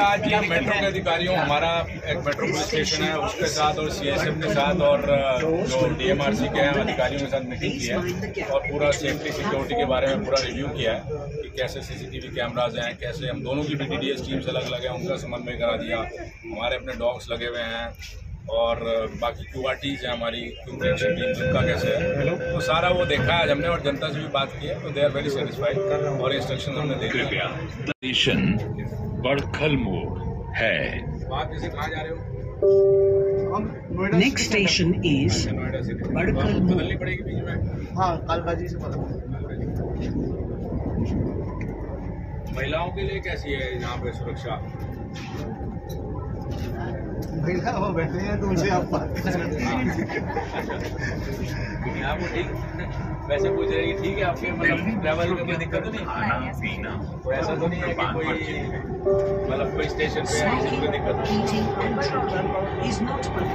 आज ये मेट्रो के अधिकारियों, हमारा एक मेट्रो पुलिस स्टेशन है उसके साथ और CSF के साथ और जो DMRC के हैं अधिकारियों के साथ मीटिंग की है और पूरा सेफ्टी सिक्योरिटी के बारे में पूरा रिव्यू किया है कि कैसे CCTV कैमराज हैं, कैसे हम दोनों की BTDS टीम्स अलग अलग हैं उनका समन्वय करा दिया, हमारे अपने डॉग्स लगे हुए हैं और बाकी QRTs हैं हमारी क्यूरेशन टीम उनका कैसे है, तो सारा वो देखा है आज हमने और जनता से भी बात की है तो दे आर वेरी सेटिस्फाइड और इंस्ट्रक्शन हमने दे दिया। स्टेशन बड़खल मोड़ है। आप जैसे कहाँ जा रहे हो? नेक्स्ट स्टेशन इज बड़खल मोड़। बदलनी पड़ेगी बीच में? हाँ, कालकाजी से बदल। महिलाओं के लिए कैसी है यहाँ पे सुरक्षा? महिला वो बैठे हैं तो उनसे आप बात कर सकते हैं। आपको ठीक वैसे पूछ रहे हैं ठीक है आपके मतलब ट्रैवल में कोई दिक्कत तो नहीं? तो ऐसा तो नहीं है कि कोई मतलब कोई स्टेशन पे या किसी को दिक्कत हो?